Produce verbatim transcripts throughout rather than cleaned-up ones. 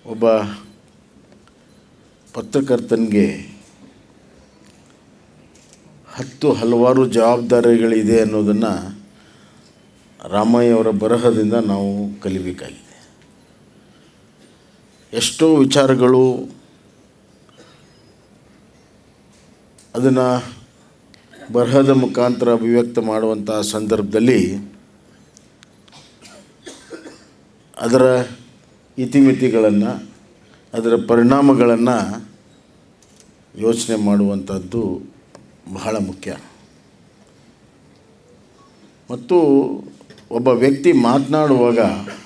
ಒಬ್ಬ ಪತ್ರಕರ್ತನಿಗೆ ಹತ್ತು ಹಲವಾರು ಜವಾಬ್ದಾರಿಗಳಿದೆ ಅನ್ನೋದನ್ನು ರಾಮಯ್ಯವರ ಬರಹದಿಂದ ನಾವು ಕಲಿಬೇಕಾಗಿದೆ. ಎಷ್ಟೋ ವಿಚಾರಗಳು ಅದನ್ನು ಬರಹದ ಮುಖಾಂತರ ಅಭಿವ್ಯಕ್ತ ಮಾಡುವಂಥ ಸಂದರ್ಭದಲ್ಲಿ ಅದರ ಇತಿಮಿತಿಗಳನ್ನು, ಅದರ ಪರಿಣಾಮಗಳನ್ನು ಯೋಚನೆ ಮಾಡುವಂಥದ್ದು ಬಹಳ ಮುಖ್ಯ. ಮತ್ತು ಒಬ್ಬ ವ್ಯಕ್ತಿ ಮಾತನಾಡುವಾಗ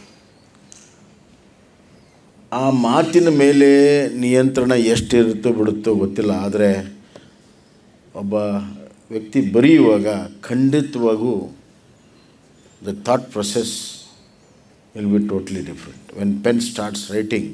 ಆ ಮಾತಿನ ಮೇಲೆ ನಿಯಂತ್ರಣ ಎಷ್ಟಿರುತ್ತೋ ಬಿಡುತ್ತೋ ಗೊತ್ತಿಲ್ಲ, ಆದರೆ ಒಬ್ಬ ವ್ಯಕ್ತಿ ಬರೆಯುವಾಗ ಖಂಡಿತವಾಗೂ the thought process will be totally different. When pen starts writing,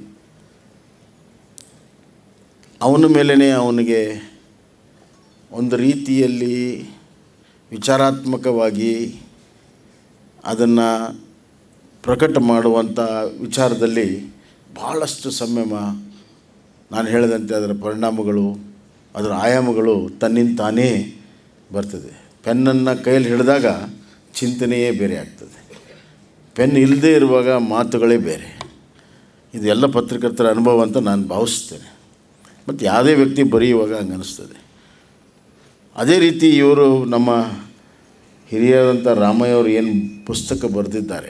ಅವನ ಮೇಲೇ ಅವನಿಗೆ ಒಂದು ರೀತಿಯಲ್ಲಿ ವಿಚಾರಾತ್ಮಕವಾಗಿ ಅದನ್ನು ಪ್ರಕಟ ಮಾಡುವಂಥ ವಿಚಾರದಲ್ಲಿ ಭಾಳಷ್ಟು ಸಂಯಮ, ನಾನು ಹೇಳಿದಂತೆ ಅದರ ಪರಿಣಾಮಗಳು, ಅದರ ಆಯಾಮಗಳು ತನ್ನಿಂದ ತಾನೇ ಬರ್ತದೆ. ಪೆನ್ನನ್ನು ಕೈಯಲ್ಲಿ ಹಿಡಿದಾಗ ಚಿಂತನೆಯೇ ಬೇರೆ ಆಗ್ತದೆ, ಪೆನ್ ಇಲ್ಲದೇ ಇರುವಾಗ ಮಾತುಗಳೇ ಬೇರೆ. ಇದೆಲ್ಲ ಪತ್ರಕರ್ತರ ಅನುಭವ ಅಂತ ನಾನು ಭಾವಿಸ್ತೇನೆ. ಮತ್ತು ಯಾವುದೇ ವ್ಯಕ್ತಿ ಬರೆಯುವಾಗ ಹಂಗೆ ಅನ್ನಿಸ್ತದೆ. ಅದೇ ರೀತಿ ಇವರು ನಮ್ಮ ಹಿರಿಯರಾದಂಥ ರಾಮಯ್ಯವರು ಏನು ಪುಸ್ತಕ ಬರೆದಿದ್ದಾರೆ,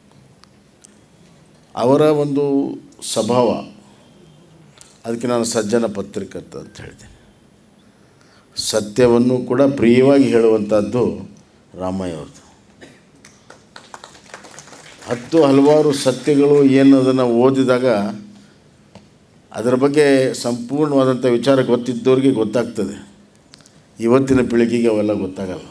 ಅವರ ಒಂದು ಸ್ವಭಾವ, ಅದಕ್ಕೆ ನಾನು ಸಜ್ಜನ ಪತ್ರಕರ್ತ ಅಂತ ಹೇಳ್ತೇನೆ. ಸತ್ಯವನ್ನು ಕೂಡ ಪ್ರಿಯವಾಗಿ ಹೇಳುವಂಥದ್ದು ರಾಮಯ್ಯವ್ರದ್ದು. ಹತ್ತು ಹಲವಾರು ಸತ್ಯಗಳು ಏನು ಅದನ್ನು ಓದಿದಾಗ ಅದರ ಬಗ್ಗೆ ಸಂಪೂರ್ಣವಾದಂಥ ವಿಚಾರ ಗೊತ್ತಿದ್ದವ್ರಿಗೆ ಗೊತ್ತಾಗ್ತದೆ. ಇವತ್ತಿನ ಪೀಳಿಗೆಗೆ ಅವೆಲ್ಲ ಗೊತ್ತಾಗಲ್ಲ.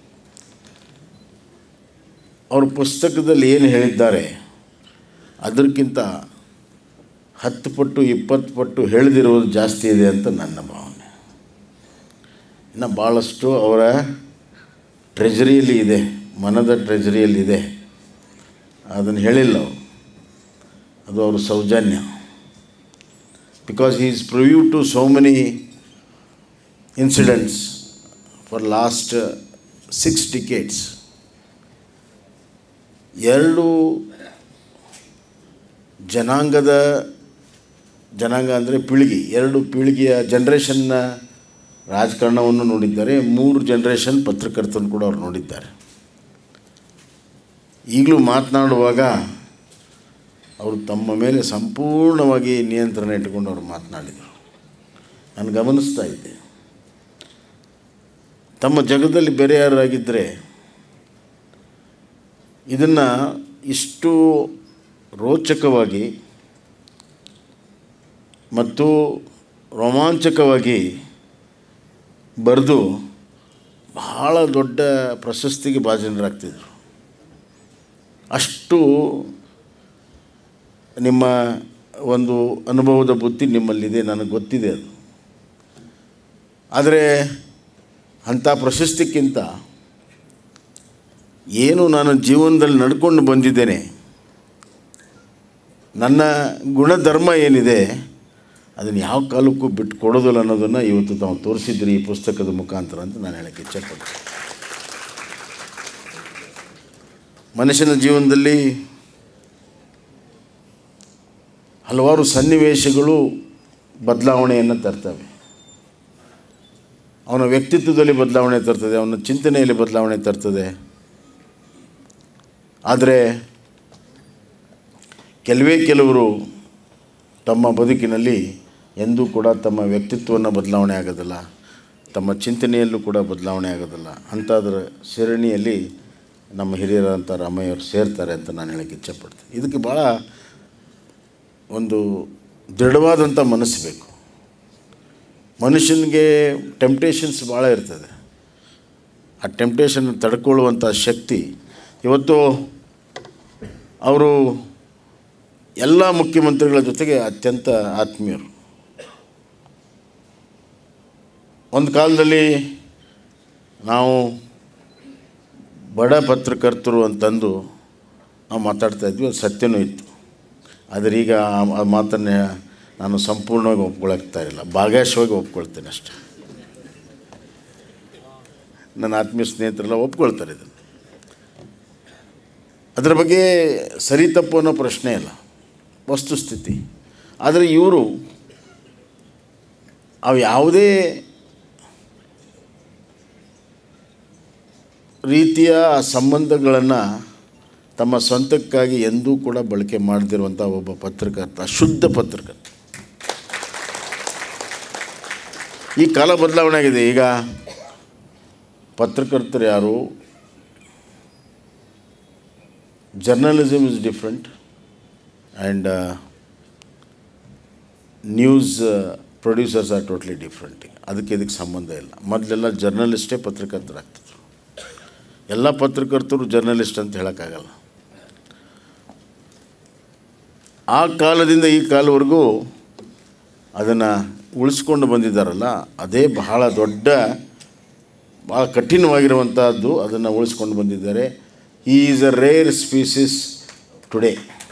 ಅವ್ರ ಪುಸ್ತಕದಲ್ಲಿ ಏನು ಹೇಳಿದ್ದಾರೆ ಅದಕ್ಕಿಂತ ಹತ್ತು ಪಟ್ಟು ಇಪ್ಪತ್ತು ಪಟ್ಟು ಹೇಳಿದಿರೋದು ಜಾಸ್ತಿ ಇದೆ ಅಂತ ನನ್ನ ಭಾವನೆ. ಇನ್ನು ಭಾಳಷ್ಟು ಅವರ ಟ್ರೆಜರಿಯಲ್ಲಿ ಇದೆ, ಮನದ ಟ್ರೆಜರಿಯಲ್ಲಿದೆ. ಅದನ್ನು ಹೇಳಿಲ್ಲ ಅವರು, ಅದು ಅವ್ರ ಸೌಜನ್ಯ. Because he is preview to so many incidents for last six decades. ಎರಡು ಜನಾಂಗದ ಜನಾಂಗ ಅಂದರೆ ಪೀಳಿಗೆ, ಎರಡು ಪೀಳಿಗೆಯ ಜನ್ರೇಷನ್ನ ರಾಜಕಾರಣವನ್ನು ನೋಡಿದ್ದಾರೆ. ಮೂರು ಜನ್ರೇಷನ್ ಪತ್ರಕರ್ತನ ಕೂಡ ಅವ್ರು ನೋಡಿದ್ದಾರೆ. ಈಗಲೂ ಮಾತನಾಡುವಾಗ ಅವರು ತಮ್ಮ ಮೇಲೆ ಸಂಪೂರ್ಣವಾಗಿ ನಿಯಂತ್ರಣ ಇಟ್ಟುಕೊಂಡು ಅವರು ಮಾತನಾಡಿದರು. ನಾನು ಗಮನಿಸ್ತಾ ಇದ್ದೆ. ತಮ್ಮ ಜಗದಲ್ಲಿ ಬೇರೆ ಯಾರಾಗಿದ್ದರೆ ಇದನ್ನು ಇಷ್ಟು ರೋಚಕವಾಗಿ ಮತ್ತು ರೋಮಾಂಚಕವಾಗಿ ಬರೆದು ಬಹಳ ದೊಡ್ಡ ಪ್ರಶಸ್ತಿಗೆ ಭಾಜನರಾಗ್ತಿದ್ರು. ಅಷ್ಟು ನಿಮ್ಮ ಒಂದು ಅನುಭವದ ಬುದ್ಧಿ ನಿಮ್ಮಲ್ಲಿದೆ, ನನಗೆ ಗೊತ್ತಿದೆ ಅದು. ಆದರೆ ಅಂಥ ಪ್ರಶಸ್ತಿಕ್ಕಿಂತ ಏನು ನಾನು ಜೀವನದಲ್ಲಿ ನಡ್ಕೊಂಡು ಬಂದಿದ್ದೇನೆ, ನನ್ನ ಗುಣಧರ್ಮ ಏನಿದೆ ಅದನ್ನು ಯಾವ ಕಾಲಕ್ಕೂ ಬಿಟ್ಟು ಕೊಡೋದಿಲ್ಲ ಅನ್ನೋದನ್ನು ಇವತ್ತು ತಾವು ತೋರಿಸಿದ್ರಿ ಈ ಪುಸ್ತಕದ ಮುಖಾಂತರ ಅಂತ ನಾನು ಹೇಳೋಕ್ಕೆ ಇಚ್ಛೆಪಡ್ತೀನಿ. ಮನುಷ್ಯನ ಜೀವನದಲ್ಲಿ ಹಲವಾರು ಸನ್ನಿವೇಶಗಳು ಬದಲಾವಣೆಯನ್ನು ತರ್ತವೆ. ಅವನ ವ್ಯಕ್ತಿತ್ವದಲ್ಲಿ ಬದಲಾವಣೆ ತರ್ತದೆ, ಅವನ ಚಿಂತನೆಯಲ್ಲಿ ಬದಲಾವಣೆ ತರ್ತದೆ. ಆದರೆ ಕೆಲವೇ ಕೆಲವರು ತಮ್ಮ ಬದುಕಿನಲ್ಲಿ ಎಂದೂ ಕೂಡ ತಮ್ಮ ವ್ಯಕ್ತಿತ್ವವನ್ನು ಬದಲಾವಣೆ ಆಗೋದಿಲ್ಲ, ತಮ್ಮ ಚಿಂತನೆಯಲ್ಲೂ ಕೂಡ ಬದಲಾವಣೆ ಆಗೋದಿಲ್ಲ. ಅಂಥದ್ರ ಸರಣಿಯಲ್ಲಿ ನಮ್ಮ ಹಿರಿಯರಂಥ ರಾಮಯ್ಯವರು ಸೇರ್ತಾರೆ ಅಂತ ನಾನು ಹೇಳೋಕ್ಕೆ ಇಚ್ಛೆಪಡ್ತೀನಿ. ಇದಕ್ಕೆ ಭಾಳ ಒಂದು ದೃಢವಾದಂಥ ಮನಸ್ಸು ಬೇಕು. ಮನುಷ್ಯನಿಗೆ ಟೆಂಪ್ಟೇಷನ್ಸ್ ಭಾಳ ಇರ್ತದೆ. ಆ ಟೆಂಪ್ಟೇಷನ್ ತಡ್ಕೊಳ್ಳುವಂಥ ಶಕ್ತಿ ಇವತ್ತು ಅವರು ಎಲ್ಲ ಮುಖ್ಯಮಂತ್ರಿಗಳ ಜೊತೆಗೆ ಅತ್ಯಂತ ಆತ್ಮೀಯರು. ಒಂದು ಕಾಲದಲ್ಲಿ ನಾವು ಬಡ ಪತ್ರಕರ್ತರು ಅಂತಂದು ನಾವು ಮಾತಾಡ್ತಾಯಿದ್ವಿ, ಅದು ಸತ್ಯನೂ ಇತ್ತು. ಆದರೆ ಈಗ ಆ ಮಾತನ್ನು ನಾನು ಸಂಪೂರ್ಣವಾಗಿ ಒಪ್ಕೊಳ್ತಾ ಇಲ್ಲ, ಭಾಗಶಃವಾಗಿ ಒಪ್ಕೊಳ್ತೇನೆ ಅಷ್ಟೆ. ನನ್ನ ಆತ್ಮೀಯ ಸ್ನೇಹಿತರೆಲ್ಲ ಒಪ್ಕೊಳ್ತಾರೆ ಇದನ್ನು. ಅದರ ಬಗ್ಗೆ ಸರಿ ತಪ್ಪು ಅನ್ನೋ ಪ್ರಶ್ನೆ ಇಲ್ಲ, ವಸ್ತುಸ್ಥಿತಿ. ಆದರೆ ಇವರು ಅವು ಯಾವುದೇ ರೀತಿಯ ಸಂಬಂಧಗಳನ್ನು ತಮ್ಮ ಸ್ವಂತಕ್ಕಾಗಿ ಎಂದೂ ಕೂಡ ಬಳಕೆ ಮಾಡದಿರುವಂಥ ಒಬ್ಬ ಪತ್ರಕರ್ತ, ಶುದ್ಧ ಪತ್ರಕರ್ತ. ಈ ಕಾಲ ಬದಲಾವಣೆ ಆಗಿದೆ. ಈಗ ಪತ್ರಕರ್ತರು ಯಾರು, journalism is different and news producers are totally different. ಅದಕ್ಕೆ ಇದಕ್ಕೆ ಸಂಬಂಧ ಇಲ್ಲ. ಮೊದಲೆಲ್ಲ ಜರ್ನಲಿಸ್ಟೇ ಪತ್ರಕರ್ತರಾಗ್ತಿದ್ರು. ಎಲ್ಲ ಪತ್ರಕರ್ತರು ಜರ್ನಲಿಸ್ಟ್ ಅಂತ ಹೇಳೋಕ್ಕಾಗಲ್ಲ. ಆ ಕಾಲದಿಂದ ಈ ಕಾಲವರೆಗೂ ಅದನ್ನು ಉಳಿಸ್ಕೊಂಡು ಬಂದಿದ್ದಾರಲ್ಲ, ಅದೇ ಬಹಳ ದೊಡ್ಡ, ಭಾಳ ಕಠಿಣವಾಗಿರುವಂಥದ್ದು. ಅದನ್ನು ಉಳಿಸ್ಕೊಂಡು ಬಂದಿದ್ದಾರೆ. He is a rare species today.